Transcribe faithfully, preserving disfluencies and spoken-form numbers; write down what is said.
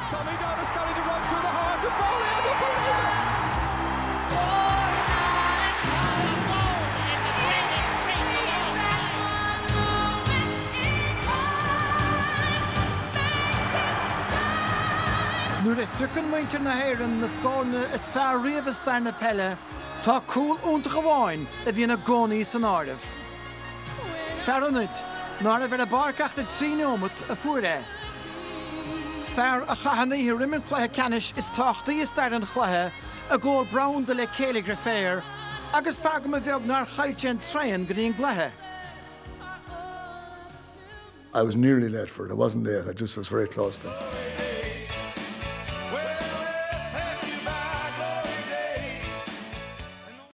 Tommy Dodd is starting to run through the heart of Bowley. I don't believe it. Nuair a fiocin muintear na hÉireann na scáne is fearr riamh stair na pelle, tá cúil iontach amháin a bhí na gcónaí san áireamh. Fearanid, nar a bheith a barcach na tríneomad a fuair é. Fearr a chahanaí rimin chluthe canis is táchtaí is stair an chluthe a ggóil brown de le céala gra féir, agus fearr go mo bheag nar chaite an train go dtíon gluthe. I was nearly late for it. I wasn't late. I just was very close to it.